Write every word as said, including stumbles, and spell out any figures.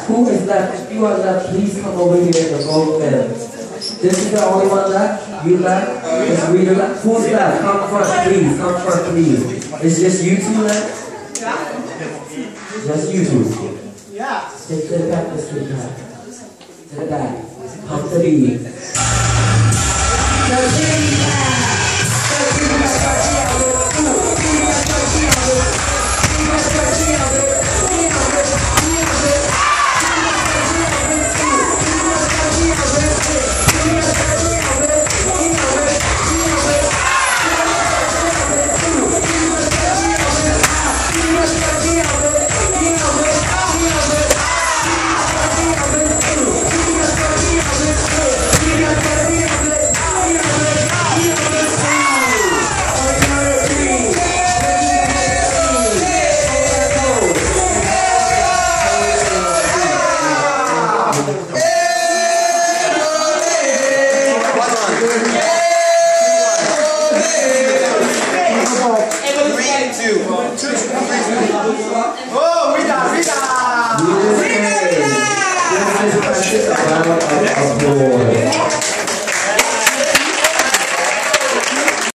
Who is left? If you are left, please come over here and go in. This is the only one left? You left? Is Rita left? Who's left? Come front, please. Come front, please. It's just you two left? Yeah. Just you two. Yeah. Stick to the back, let's get back. To the back. Come to the Oh, Rita, Rita! Rita! This is a round of applause.